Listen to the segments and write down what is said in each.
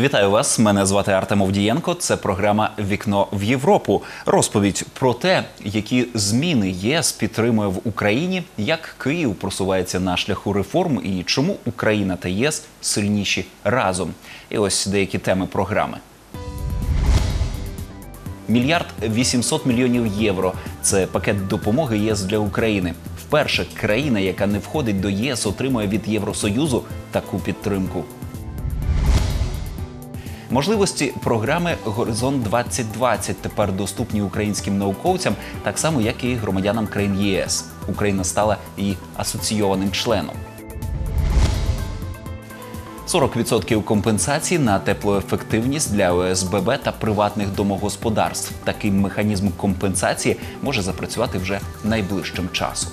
Вітаю вас, мене звати Артем Овдієнко, це програма «Вікно в Європу». Розповідь про те, які зміни ЄС підтримує в Україні, як Київ просувається на шляху реформ і чому Україна та ЄС сильніші разом. І ось деякі теми програми. 1 800 мільйонів євро – це пакет допомоги ЄС для України. Вперше країна, яка не входить до ЄС, отримує від Євросоюзу таку підтримку. Можливості програми «Горизонт-2020» тепер доступні українським науковцям, так само, як і громадянам країн ЄС. Україна стала її асоційованим членом. 40% компенсації на теплоефективність для ОСББ та приватних домогосподарств. Такий механізм компенсації може запрацювати вже найближчим часом.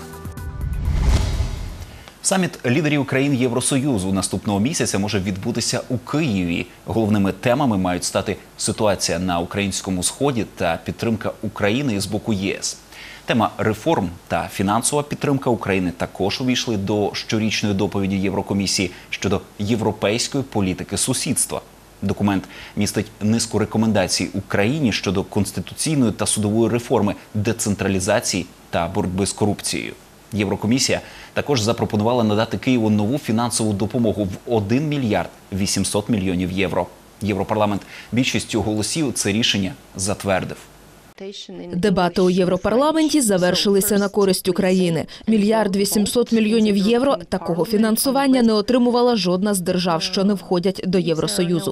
Саміт лідерів країн Євросоюзу наступного місяця може відбутися у Києві. Головними темами мають стати ситуація на українському сході та підтримка України з боку ЄС. Тема реформ та фінансова підтримка України також увійшли до щорічної доповіді Єврокомісії щодо європейської політики сусідства. Документ містить низку рекомендацій Україні щодо конституційної та судової реформи, децентралізації та боротьби з корупцією. Єврокомісія також запропонувала надати Києву нову фінансову допомогу в 1 мільярд 800 мільйонів євро. Європарламент більшістю голосів це рішення затвердив. Дебати у Європарламенті завершилися на користь України. 1 мільярд 800 мільйонів євро – такого фінансування не отримувала жодна з держав, що не входять до Євросоюзу.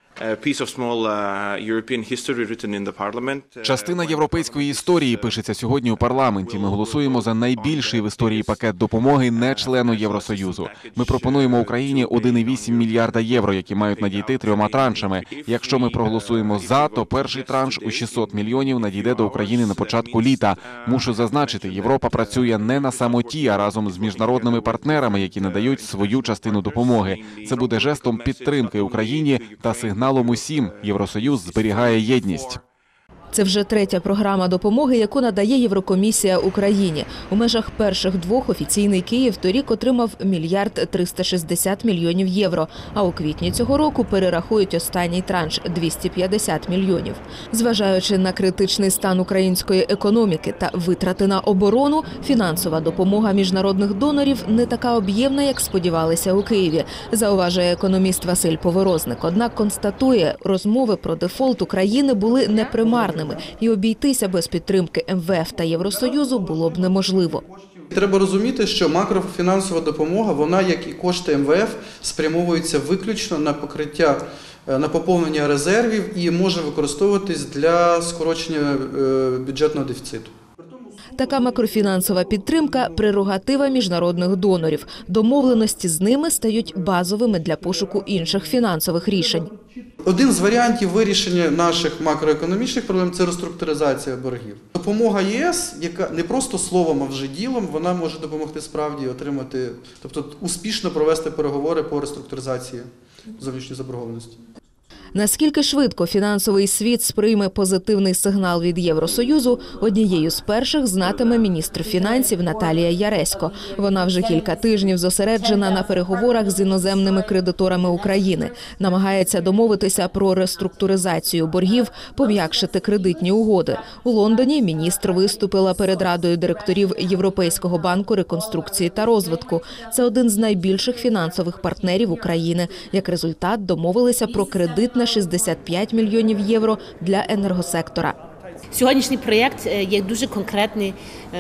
Частина європейської історії пишеться сьогодні у парламенті. Ми голосуємо за найбільший в історії пакет допомоги не члену Євросоюзу. Ми пропонуємо Україні 1,8 мільярда євро, які мають надійти 3 траншами. Якщо ми проголосуємо за, то перший транш у 600 мільйонів надійде до України на початку літа. Мушу зазначити, Європа працює не на самоті, а разом з міжнародними партнерами, які надають свою частину допомоги. Це буде жестом підтримки Україні та сигналом усім. Євросоюз зберігає єдність. Це вже третя програма допомоги, яку надає Єврокомісія Україні. У межах перших двох офіційний Київ торік отримав 1 мільярд 360 мільйонів євро, а у квітні цього року перерахують останній транш – 250 мільйонів. Зважаючи на критичний стан української економіки та витрати на оборону, фінансова допомога міжнародних донорів не така об'ємна, як сподівалися у Києві, зауважує економіст Василь Поворозник. Однак констатує, розмови про дефолт України були непримарними. І обійтися без підтримки МВФ та Євросоюзу було б неможливо. Треба розуміти, що макрофінансова допомога, вона, як і кошти МВФ, спрямовується виключно на покриття, на поповнення резервів і може використовуватись для скорочення бюджетного дефіциту. Така макрофінансова підтримка – прерогатива міжнародних донорів. Домовленості з ними стають базовими для пошуку інших фінансових рішень. Один з варіантів вирішення наших макроекономічних проблем – це реструктуризація боргів. Допомога ЄС, яка не просто словом, а вже ділом, вона може допомогти справді отримати, тобто успішно провести переговори по реструктуризації зовнішньої заборгованості. Наскільки швидко фінансовий світ сприйме позитивний сигнал від Євросоюзу, однією з перших знатиме міністр фінансів Наталія Яресько. Вона вже кілька тижнів зосереджена на переговорах з іноземними кредиторами України. Намагається домовитися про реструктуризацію боргів, пом'якшити кредитні угоди. У Лондоні міністр виступила перед Радою директорів Європейського банку реконструкції та розвитку. Це один з найбільших фінансових партнерів України. Як результат, домовилися про кредит на 65 мільйонів євро для енергосектора. Сьогоднішній проєкт є дуже конкретний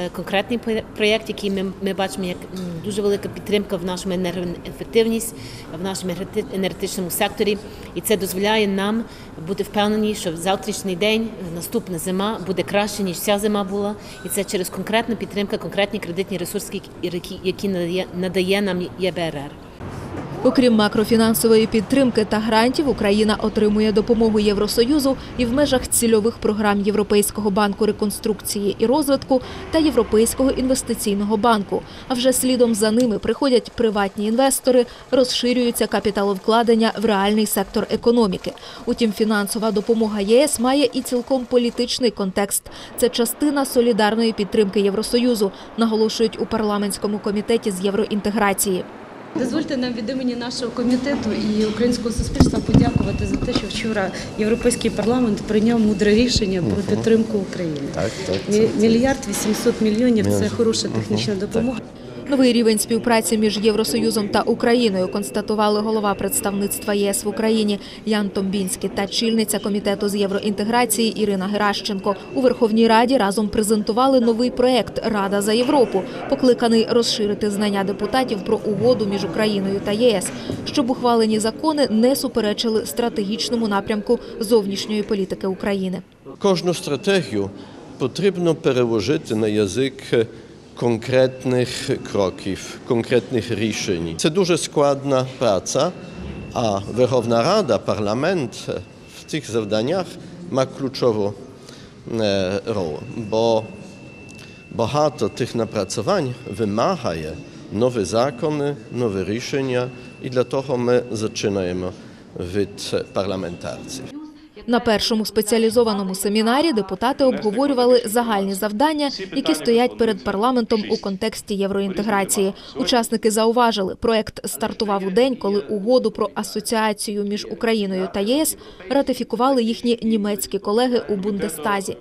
проєкт, який ми бачимо як дуже велика підтримка в нашому енергоефективність, в нашому енергетичному секторі. І це дозволяє нам бути впевнені, що в завтрашній день, наступна зима буде краще, ніж ця зима була. І це через конкретну підтримку, конкретні кредитні ресурси, які надає нам ЄБРР. Окрім макрофінансової підтримки та грантів, Україна отримує допомогу Євросоюзу і в межах цільових програм Європейського банку реконструкції і розвитку та Європейського інвестиційного банку. А вже слідом за ними приходять приватні інвестори, розширюються капіталовкладення в реальний сектор економіки. Утім, фінансова допомога ЄС має і цілком політичний контекст. Це частина солідарної підтримки Євросоюзу, наголошують у парламентському комітеті з євроінтеграції. Дозвольте нам від імені нашого комітету і українського суспільства подякувати за те, що вчора Європейський парламент прийняв мудре рішення про підтримку України. Мільярд 800 мільйонів – це хороша технічна допомога. Новий рівень співпраці між Євросоюзом та Україною констатували голова представництва ЄС в Україні Ян Томбінський та чільниця комітету з євроінтеграції Ірина Геращенко. У Верховній Раді разом презентували новий проект «Рада за Європу», покликаний розширити знання депутатів про угоду між Україною та ЄС, щоб ухвалені закони не суперечили стратегічному напрямку зовнішньої політики України. Кожну стратегію потрібно переложити на язик конкретних кроків, конкретних рішень. Це дуже складна праця, а Верховна Рада, парламент в цих завданнях має ключову роль, бо багато тих напрацювань вимагає нові закони, нові рішення, і для того ми починаємо від парламентарців. На першому спеціалізованому семінарі депутати обговорювали загальні завдання, які стоять перед парламентом у контексті євроінтеграції. Учасники зауважили, проект стартував у день, коли угоду про асоціацію між Україною та ЄС ратифікували їхні німецькі колеги у Бундестазі.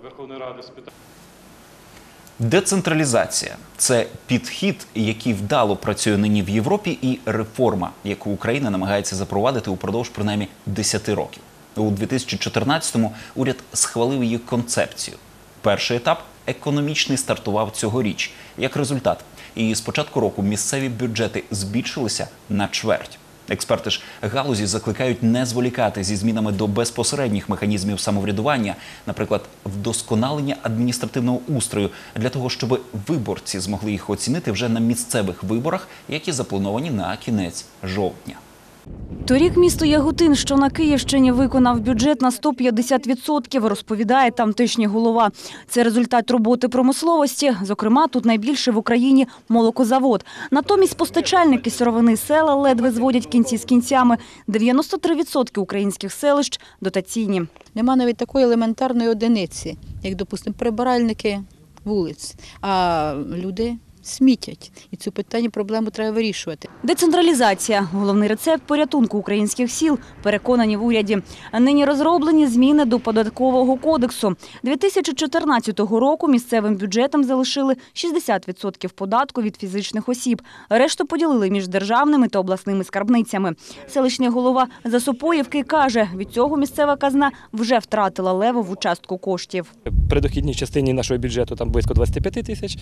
Децентралізація – це підхід, який вдало працює нині в Європі, і реформа, яку Україна намагається запровадити упродовж принаймні 10 років. У 2014-му уряд схвалив її концепцію. Перший етап – економічний, стартував цьогоріч. Як результат, і з початку року місцеві бюджети збільшилися на чверть. Експерти ж галузі закликають не зволікати зі змінами до безпосередніх механізмів самоврядування, наприклад, вдосконалення адміністративного устрою, для того, щоб виборці змогли їх оцінити вже на місцевих виборах, які заплановані на кінець жовтня. Торік місто Яготин, що на Київщині, виконав бюджет на 150%, розповідає тамтешній голова. Це результат роботи промисловості. Зокрема, тут найбільше в Україні молокозавод. Натомість постачальники сировини села ледве зводять кінці з кінцями. 93% українських селищ дотаційні. Нема навіть такої елементарної одиниці, як, допустимо, прибиральники вулиць, а люди смітять. І цю проблему треба вирішувати. Децентралізація – головний рецепт порятунку українських сіл, переконані в уряді. Нині розроблені зміни до Податкового кодексу. 2014 року місцевим бюджетам залишили 60% податку від фізичних осіб. Решту поділили між державними та обласними скарбницями. Селищний голова Засопоївки каже, від цього місцева казна вже втратила левову частку коштів. При дохідній частині нашого бюджету там близько 25 тисяч.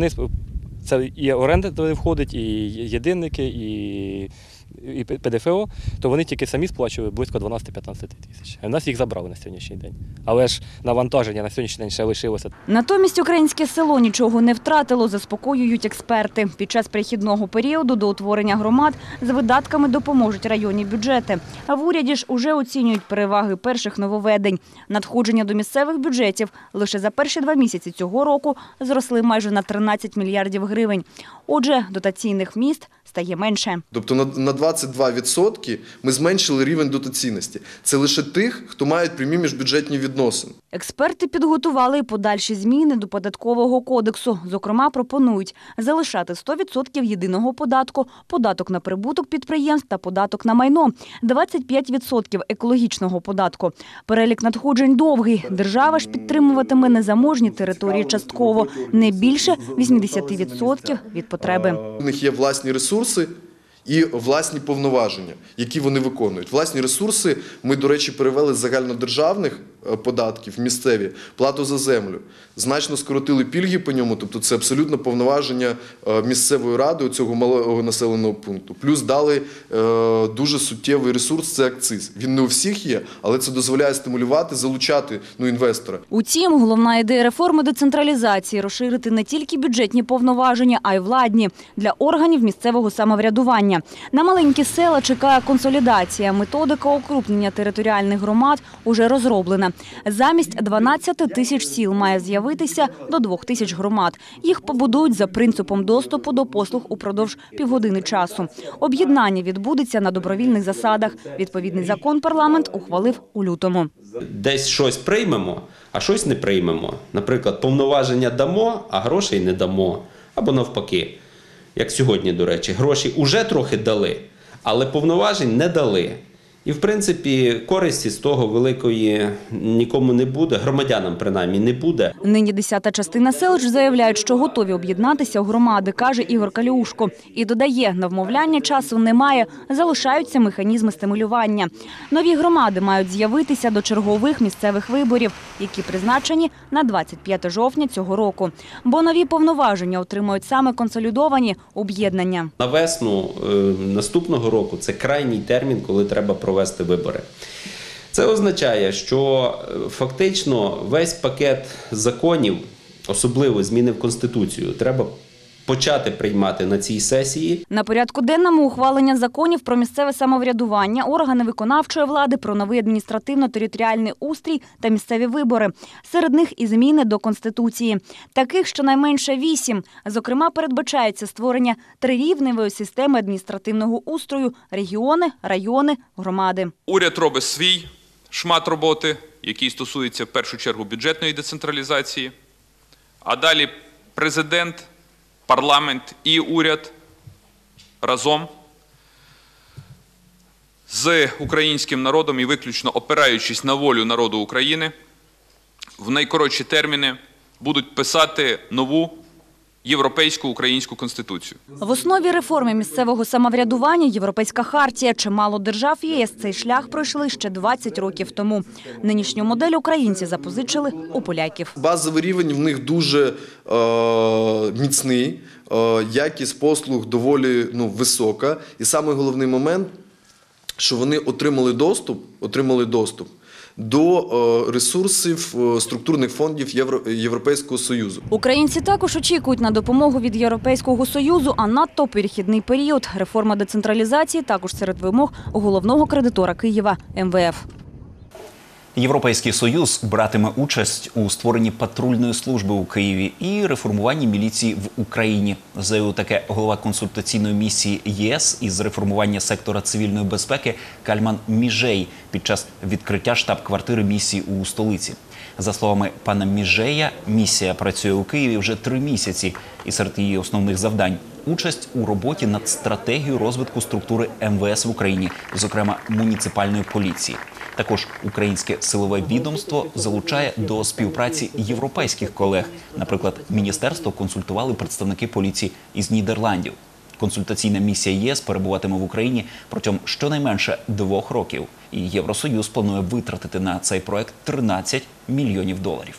Це і оренда туди входить, і єдинники, і ПДФО, то вони тільки самі сплачували близько 12-15 тисяч. А в нас їх забрали на сьогоднішній день. Але ж навантаження на сьогоднішній день ще лишилося. Натомість українське село нічого не втратило, заспокоюють експерти. Під час перехідного періоду до утворення громад з видатками допоможуть районні бюджети. А в уряді ж уже оцінюють переваги перших нововведень. Надходження до місцевих бюджетів лише за перші 2 місяці цього року зросли майже на 13 мільярдів гривень. Отже, дотаційних міст стає менше. Тобто на 22% ми зменшили рівень дотаційності. Це лише тих, хто мають прямі міжбюджетні відносини. Експерти підготували і подальші зміни до Податкового кодексу. Зокрема, пропонують залишати 100% єдиного податку, податок на прибуток підприємств та податок на майно, 25% екологічного податку. Перелік надходжень довгий. Держава ж підтримуватиме незаможні території частково, не більше 80% від потреби. У них є власні ресурси і власні повноваження, які вони виконують. Власні ресурси ми, до речі, перевели з загальнодержавних податків в місцеві, плату за землю. Значно скоротили пільги по ньому, тобто це абсолютно повноваження місцевої ради у цього малого населеного пункту. Плюс дали дуже суттєвий ресурс – це акциз. Він не у всіх є, але це дозволяє стимулювати, залучати інвестора. Утім, головна ідея реформи децентралізації – розширити не тільки бюджетні повноваження, а й владні для органів місцевого самоврядування. На маленькі села чекає консолідація. Методика укрупнення територіальних громад уже розроблена. Замість 12 тисяч сіл має з'явитися до 2 тисяч громад. Їх побудують за принципом доступу до послуг упродовж півгодини часу. Об'єднання відбудеться на добровільних засадах. Відповідний закон парламент ухвалив у лютому. Десь щось приймемо, а щось не приймемо. Наприклад, повноваження дамо, а грошей не дамо. Або навпаки. як сьогодні, до речі, гроші вже трохи дали, але повноважень не дали. І, в принципі, користі з того великої нікому не буде, громадянам принаймні не буде. Нині 10-та частина селищ заявляють, що готові об'єднатися у громади, каже Ігор Каліушко. І додає, на вмовляння часу немає, залишаються механізми стимулювання. Нові громади мають з'явитися до чергових місцевих виборів, які призначені на 25 жовтня цього року. Бо нові повноваження отримують саме консолідовані об'єднання. На весну наступного року це крайній термін, коли треба провести вибори. Це означає, що фактично весь пакет законів, особливо зміни в Конституцію, треба почати приймати на цій сесії. На порядку денному ухвалення законів про місцеве самоврядування, органи виконавчої влади, про новий адміністративно-територіальний устрій та місцеві вибори. Серед них і зміни до Конституції. Таких щонайменше 8. Зокрема, передбачається створення трирівневої системи адміністративного устрою – регіони, райони, громади. Уряд робить свій шмат роботи, який стосується в першу чергу бюджетної децентралізації, а далі президент, парламент і уряд разом з українським народом і виключно опираючись на волю народу України, в найкоротші терміни будуть писати нову європейську українську конституцію. В основі реформи місцевого самоврядування – Європейська хартія. Чимало держав ЄС цей шлях пройшли ще 20 років тому. Нинішню модель українці запозичили у поляків. Базовий рівень в них дуже міцний, якість послуг доволі висока. І самий головний момент, що вони отримали доступ до ресурсів структурних фондів Європейського Союзу. Українці також очікують на допомогу від Європейського Союзу, а надто перехідний період. Реформа децентралізації також серед вимог головного кредитора Києва – МВФ. Європейський Союз братиме участь у створенні патрульної служби у Києві і реформуванні міліції в Україні. Заявив таке голова консультаційної місії ЄС із реформування сектора цивільної безпеки Кальман Міжей під час відкриття штаб-квартири місії у столиці. За словами пана Міжея, місія працює у Києві вже 3 місяці, і серед її основних завдань – участь у роботі над стратегією розвитку структури МВС в Україні, зокрема муніципальної поліції. Також українське силове відомство залучає до співпраці європейських колег. Наприклад, міністерство консультували представники поліції із Нідерландів. Консультаційна місія ЄС перебуватиме в Україні протягом щонайменше 2 років. І Євросоюз планує витратити на цей проект $13 мільйонів.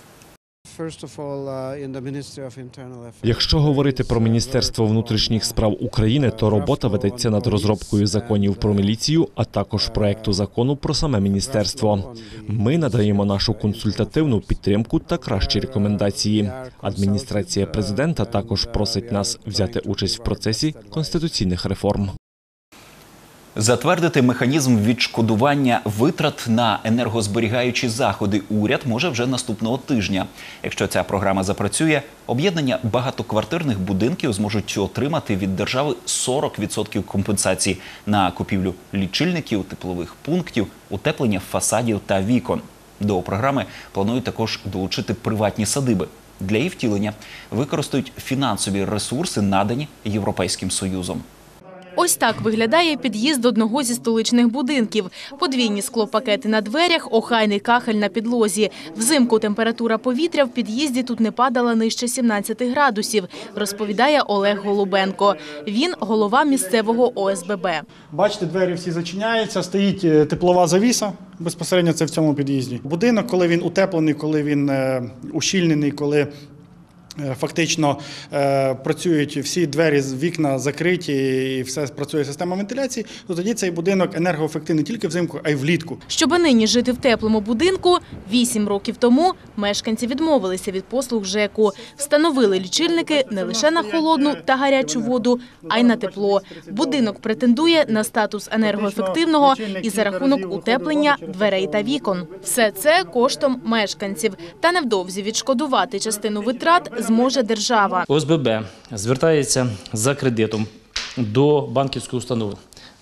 Якщо говорити про Міністерство внутрішніх справ України, то робота ведеться над розробкою законів про міліцію, а також проекту закону про саме міністерство. Ми надаємо нашу консультативну підтримку та кращі рекомендації. Адміністрація президента також просить нас взяти участь в процесі конституційних реформ. Затвердити механізм відшкодування витрат на енергозберігаючі заходи уряд може вже наступного тижня. Якщо ця програма запрацює, об'єднання багатоквартирних будинків зможуть отримати від держави 40% компенсації на купівлю лічильників, теплових пунктів, утеплення фасадів та вікон. До програми планують також долучити приватні садиби. Для її втілення використають фінансові ресурси, надані Європейським Союзом. Ось так виглядає під'їзд одного зі столичних будинків. Подвійні склопакети на дверях, охайний кахель на підлозі. Взимку температура повітря в під'їзді тут не падала нижче 17 градусів, розповідає Олег Голубенко. Він голова місцевого ОСББ. Бачите, двері всі зачиняються, стоїть теплова завіса, безпосередньо це в цьому під'їзді. Будинок, коли він утеплений, коли він ущільнений, коли фактично працюють всі двері, вікна закриті і все працює система вентиляції, то тоді цей будинок енергоефективний не тільки взимку, а й влітку. Щоби нині жити в теплому будинку, 8 років тому мешканці відмовилися від послуг ЖЕКу. Встановили лічильники не лише на холодну та гарячу воду, а й на тепло. Будинок претендує на статус енергоефективного і за рахунок утеплення дверей та вікон. Все це коштом мешканців. Та невдовзі відшкодувати частину витрат зможе держава. ОСББ звертається за кредитом до банківської установи,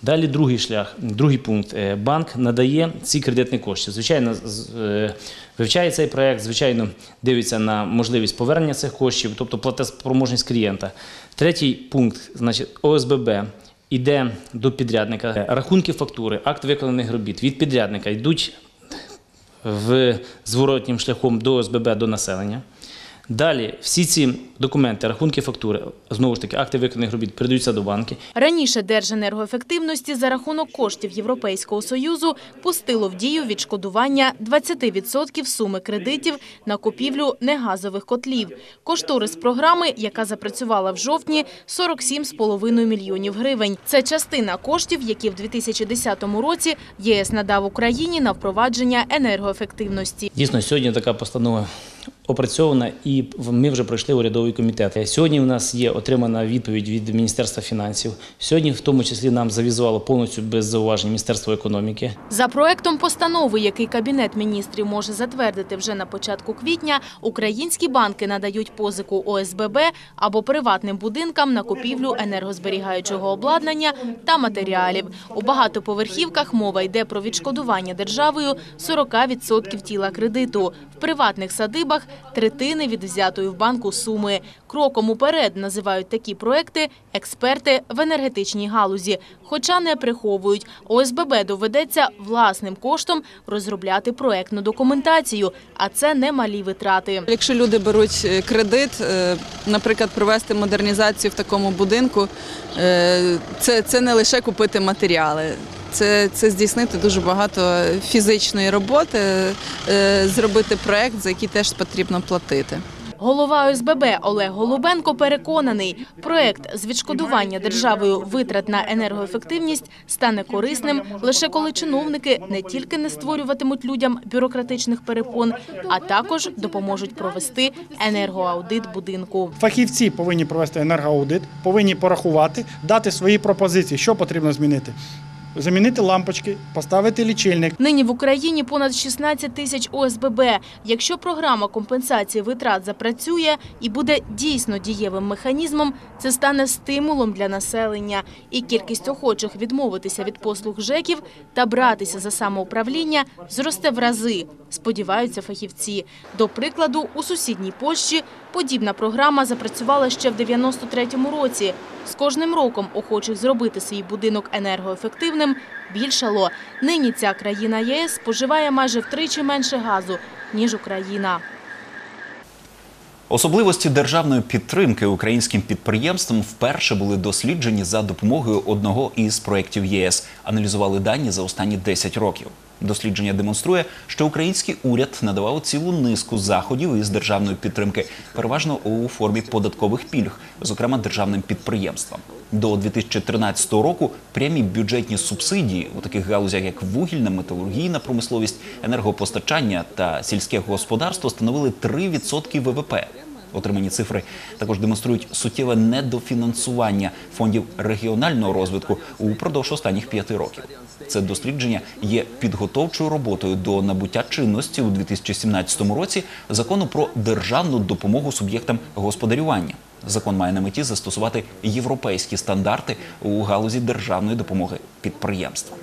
Далі другий шлях, другий пункт. Банк надає ці кредитні кошти. Звичайно, вивчає цей проєкт, звичайно, дивиться на можливість повернення цих коштів, тобто платоспроможність клієнта. Третій пункт, значить, ОСББ йде до підрядника. Рахунки фактури, акт виконаних робіт від підрядника йдуть зворотнім шляхом до ОСББ, до населення. Далі всі ці документи, рахунки фактури, знову ж таки, акти виконаних робіт передаються до банки. Раніше Держенергоефективності за рахунок коштів Європейського Союзу пустило в дію відшкодування 20% суми кредитів на купівлю негазових котлів. Кошторис програми, яка запрацювала в жовтні, 47,5 мільйонів гривень. Це частина коштів, які в 2010 році ЄС надав Україні на впровадження енергоефективності. Дійсно, сьогодні така постанова опрацьована і ми вже пройшли урядовий комітет. Сьогодні в нас є отримана відповідь від Міністерства фінансів. Сьогодні в тому числі нам завізувало повністю без зауважень Міністерство економіки. За проектом постанови, який Кабінет міністрів може затвердити вже на початку квітня, українські банки надають позику ОСББ або приватним будинкам на купівлю енергозберігаючого обладнання та матеріалів. У багатоповерхівках мова йде про відшкодування державою 40% тіла кредиту. В приватних садибах – третини від взятої в банку суми. Кроком уперед називають такі проекти експерти в енергетичній галузі. Хоча не приховують, ОСББ доведеться власним коштом розробляти проектну документацію, а це немалі витрати. Якщо люди беруть кредит, наприклад, провести модернізацію в такому будинку, це не лише купити матеріали. Це здійснити дуже багато фізичної роботи, зробити проєкт, за який теж потрібно платити. Голова ОСББ Олег Голубенко переконаний, проєкт з відшкодування державою витрат на енергоефективність стане корисним лише коли чиновники не тільки не створюватимуть людям бюрократичних перепон, а також допоможуть провести енергоаудит будинку. Фахівці повинні провести енергоаудит, повинні порахувати, дати свої пропозиції, що потрібно змінити. Замінити лампочки, поставити лічильник. Нині в Україні понад 16 тисяч ОСББ. Якщо програма компенсації витрат запрацює і буде дійсно дієвим механізмом, це стане стимулом для населення. І кількість охочих відмовитися від послуг ЖЕКів та братися за самоуправління зросте в рази, сподіваються фахівці. До прикладу, у сусідній Польщі подібна програма запрацювала ще в 93-му році. З кожним роком охочих зробити свій будинок енергоефективним більшало. Нині ця країна ЄС споживає майже втричі менше газу, ніж Україна. Особливості державної підтримки українським підприємствам вперше були досліджені за допомогою одного із проєктів ЄС. Аналізували дані за останні 10 років. Дослідження демонструє, що український уряд надавав цілу низку заходів із державної підтримки, переважно у формі податкових пільг, зокрема державним підприємствам. До 2013 року прямі бюджетні субсидії у таких галузях, як вугільна, металургійна промисловість, енергопостачання та сільське господарство становили 3% ВВП. Отримані цифри також демонструють суттєве недофінансування фондів регіонального розвитку упродовж останніх 5 років. Це дослідження є підготовчою роботою до набуття чинності у 2017 році закону про державну допомогу суб'єктам господарювання. Закон має на меті застосувати європейські стандарти у галузі державної допомоги підприємствам.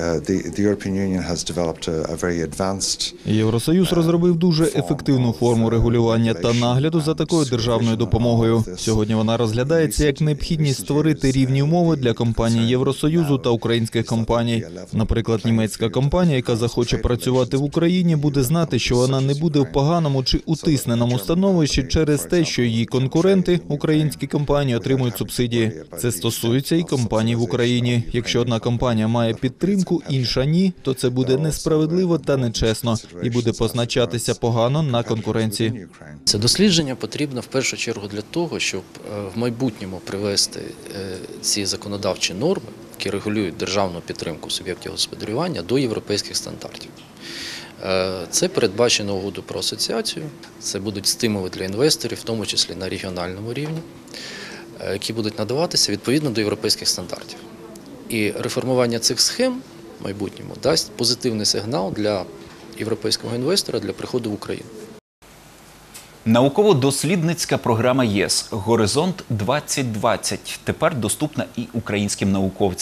Євросоюз розробив дуже ефективну форму регулювання та нагляду за такою державною допомогою. Сьогодні вона розглядається як необхідність створити рівні умови для компаній Євросоюзу та українських компаній. Наприклад, німецька компанія, яка захоче працювати в Україні, буде знати, що вона не буде в поганому чи утисненому становищі через те, що її конкуренти, українські компанії, отримують субсидії. Це стосується і компаній в Україні. Якщо одна компанія має підтримку, інша ні, то це буде несправедливо та нечесно і буде позначатися погано на конкуренції. Це дослідження потрібно в першу чергу для того, щоб в майбутньому привести ці законодавчі норми, які регулюють державну підтримку суб'єктів господарювання, до європейських стандартів. Це передбачено угоду про асоціацію, це будуть стимули для інвесторів, в тому числі на регіональному рівні, які будуть надаватися відповідно до європейських стандартів. І реформування цих схем в майбутньому дасть позитивний сигнал для європейського інвестора для приходу в Україну. Науково-дослідницька програма ЄС «Горизонт 2020» тепер доступна і українським науковцям.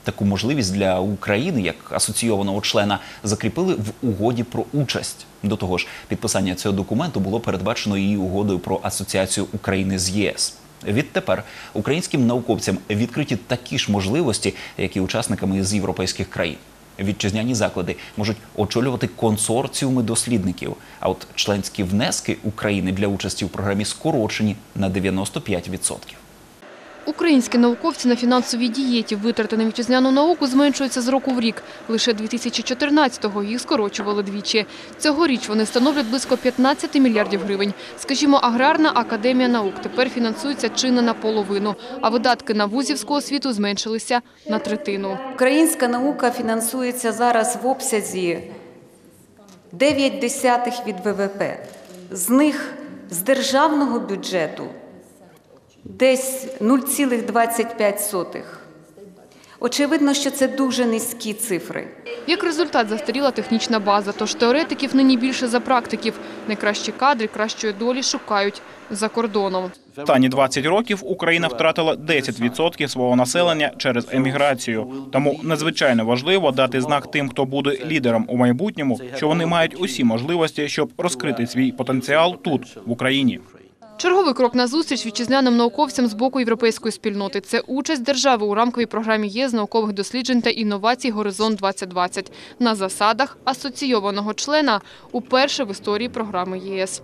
Таку можливість для України, як асоційованого члена, закріпили в угоді про участь. До того ж, підписання цього документу було передбачено і угодою про асоціацію України з ЄС. Відтепер українським науковцям відкриті такі ж можливості, як і учасникам із європейських країн. Вітчизняні заклади можуть очолювати консорціуми дослідників, а от членські внески України для участі у програмі скорочені на 95%. Українські науковці на фінансовій дієті. Витрати на вітчизняну науку зменшуються з року в рік. Лише 2014-го їх скорочували двічі. Цьогоріч вони становлять близько 15 мільярдів гривень. Скажімо, Аграрна академія наук тепер фінансується чи не наполовину, а видатки на вузівську освіту зменшилися на третину. Українська наука фінансується зараз в обсязі 0,9 від ВВП. З них з державного бюджету десь 0,25. Очевидно, що це дуже низькі цифри. Як результат, застаріла технічна база, тож теоретиків нині більше за практиків. Найкращі кадри кращої долі шукають за кордоном. Останні 20 років Україна втратила 10% свого населення через еміграцію. Тому надзвичайно важливо дати знак тим, хто буде лідером у майбутньому, що вони мають усі можливості, щоб розкрити свій потенціал тут, в Україні. Черговий крок назустріч вітчизняним науковцям з боку європейської спільноти – це участь держави у рамковій програмі ЄС з наукових досліджень та інновацій «Горизонт-2020» на засадах асоційованого члена уперше в історії програми ЄС.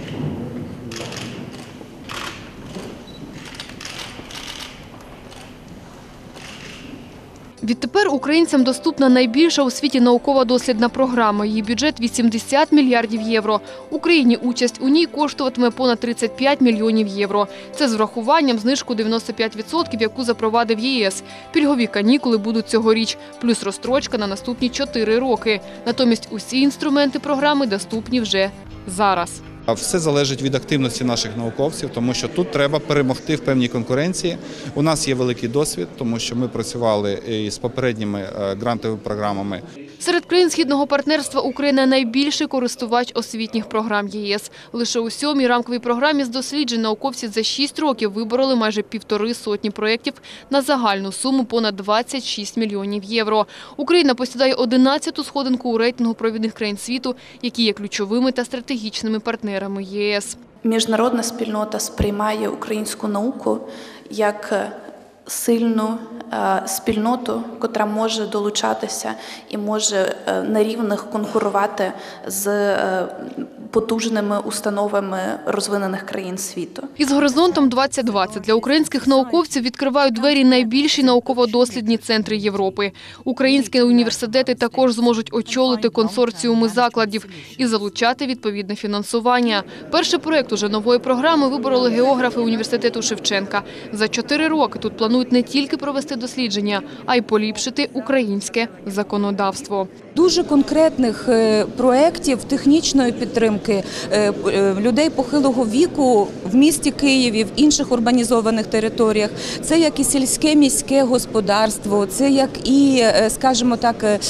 Відтепер українцям доступна найбільша у світі наукова-дослідна програма. Її бюджет – 80 мільярдів євро. Україні участь у ній коштуватиме понад 35 мільйонів євро. Це з врахуванням знижку 95%, яку запровадив ЄС. Пільгові канікули будуть цьогоріч, плюс розстрочка на наступні 4 роки. Натомість усі інструменти програми доступні вже зараз. Все залежить від активності наших науковців, тому що тут треба перемогти в певній конкуренції. У нас є великий досвід, тому що ми працювали із попередніми грантовими програмами. Серед країн Східного партнерства Україна – найбільший користувач освітніх програм ЄС. Лише у 7-й рамковій програмі з досліджень науковці за 6 років вибороли майже 1,5 сотні проєктів на загальну суму понад 26 мільйонів євро. Україна посідає 11-ту сходинку у рейтингу провідних країн світу, які є ключовими та стратегічними партнерами ЄС. Міжнародна спільнота сприймає українську науку як сильну спільноту, котра може долучатися і може на рівних конкурувати з потужними установами розвинених країн світу. Із «Горизонтом-2020» для українських науковців відкривають двері найбільші науково-дослідні центри Європи. Українські університети також зможуть очолити консорціуми закладів і залучати відповідне фінансування. Перший проєкт уже нової програми вибороли географи університету Шевченка. За 4 роки тут планують не тільки провести дослідження, а й поліпшити українське законодавство. Дуже конкретних проєктів технічної підтримки людей похилого віку в місті Києві, в інших урбанізованих територіях. Це як і сільське міське господарство, це як і, скажімо так,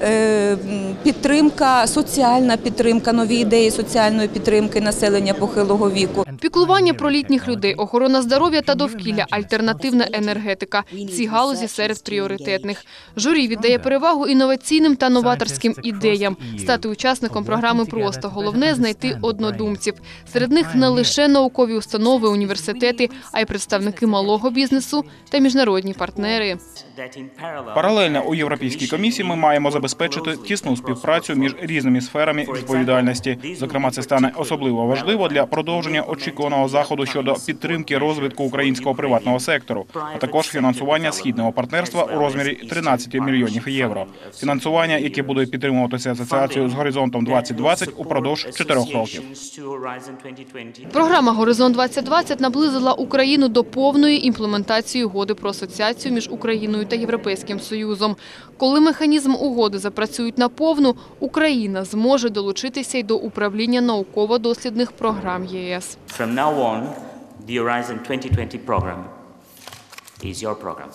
підтримка, соціальна підтримка, нові ідеї соціальної підтримки населення похилого віку. Піклування про літніх людей, охорона здоров'я та довкілля, альтернативна енергетика – ці галузі серед пріоритетних. Журі віддає перевагу інноваційним та новаторським ідеям. Стати учасником програми просто. Головне – знайти однодумців. Серед них не лише наукові установи, університети, а й представники малого бізнесу та міжнародні партнери. Паралельно у Європейській комісії ми маємо забезпечити тісну співпрацю між різними сферами відповідальності. Зокрема, це стане особливо важливо для продовження очікуваного заходу щодо підтримки розвитку українського приватного сектору, а також фінансування східного партнерства у розмірі 13 мільйонів євро. Фінансування, яке буде підтримуватися асоціацією з «Горизонтом-2020» упродовж 4 років. Програма «Горизонт-2020» наблизила Україну до повної імплементації угоди про асоціацію між Україною та Європейським Союзом. Коли механізм угоди запрацюють наповну, Україна зможе долучитися й до управління науково-дослідних програм ЄС. From now on, the Horizon 2020 program is your program.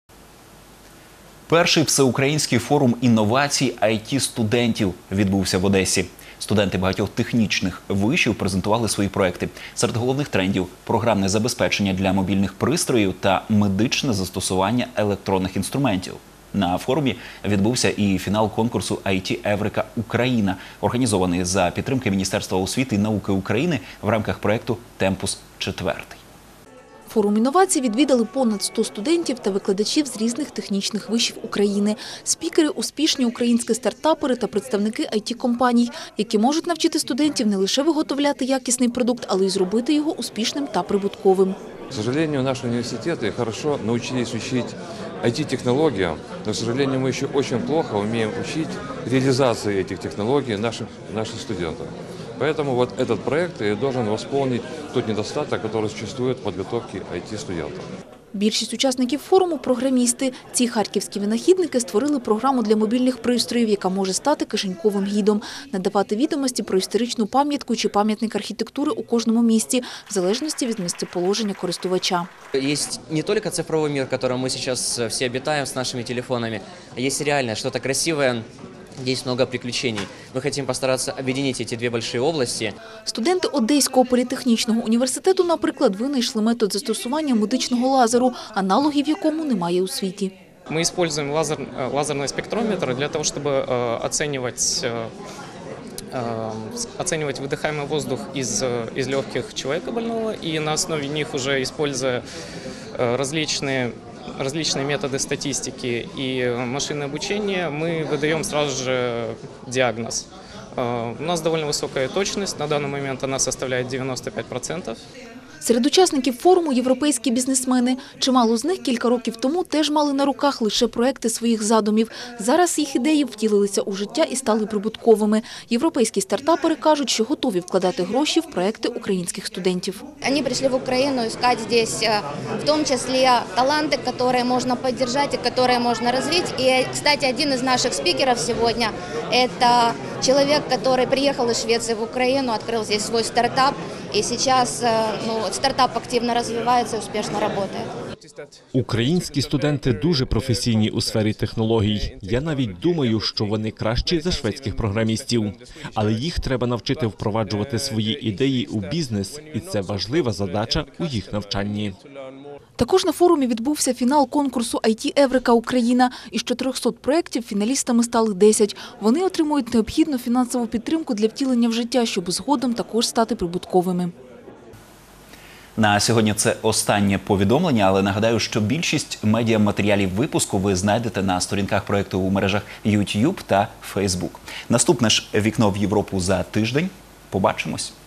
Перший всеукраїнський форум інновацій IT-студентів відбувся в Одесі. Студенти багатьох технічних вишів презентували свої проекти. Серед головних трендів – програмне забезпечення для мобільних пристроїв та медичне застосування електронних інструментів. На форумі відбувся і фінал конкурсу IT Еврика Україна, організований за підтримки Міністерства освіти і науки України в рамках проєкту «Темпус 4». Форум інновацій відвідали понад 100 студентів та викладачів з різних технічних вишів України. Спікери – успішні українські стартапери та представники IT-компаній, які можуть навчити студентів не лише виготовляти якісний продукт, але й зробити його успішним та прибутковим. К сожалению, наши университеты хорошо научились учить IT-технологиям, но, к сожалению, мы еще очень плохо умеем учить реализации этих технологий наших студентов. Поэтому вот этот проект и должен восполнить тот недостаток, который существует в подготовке IT-студентов. Більшість учасників форуму – програмісти. Ці харківські винахідники створили програму для мобільних пристроїв, яка може стати кишеньковим гідом, надавати відомості про історичну пам'ятку чи пам'ятник архітектури у кожному місті, в залежності від місцеположення користувача. Есть не только цифровой мир, в котором мы сейчас все обитаем с нашими телефонами, а есть реальное, что-то красивое. Есть много приключений. Мы хотим постараться объединить эти две большие области. Студенти Одеського політехнічного університету, наприклад, винайшли метод застосування медичного лазеру, аналогів якому немає у світі. Мы используем лазерный спектрометр для того, чтобы оценивать выдыхаемый воздух из легких человека больного, и на основе них, уже используя различные методы статистики и машинное обучение, мы выдаем сразу же диагноз. У нас довольно высокая точность, на данный момент она составляет 95%. Серед учасників форуму – європейські бізнесмени. Чимало з них кілька років тому теж мали на руках лише проекти своїх задумів. Зараз їх ідеї втілилися у життя і стали прибутковими. Європейські стартапери кажуть, що готові вкладати гроші в проекти українських студентів. Вони прийшли в Україну шукати тут, в тому числі, таланти, які можна підтримати, які можна розвити. І, кстати, один із наших спікерів сьогодні – це чоловік, який приїхав із Швеції в Україну, відкрив тут свій стартап. І зараз стартап активно розвивається і успішно працює. Українські студенти дуже професійні у сфері технологій. Я навіть думаю, що вони кращі за шведських програмістів. Але їх треба навчити впроваджувати свої ідеї у бізнес, і це важлива задача у їх навчанні. Також на форумі відбувся фінал конкурсу IT Еврика Україна. Із 400 проєктів фіналістами стали 10. Вони отримують необхідну фінансову підтримку для втілення в життя, щоб згодом також стати прибутковими. На сьогодні це останнє повідомлення, але нагадаю, що більшість медіаматеріалів випуску ви знайдете на сторінках проєкту у мережах YouTube та Facebook. Наступне ж «Вікно в Європу» за тиждень. Побачимось!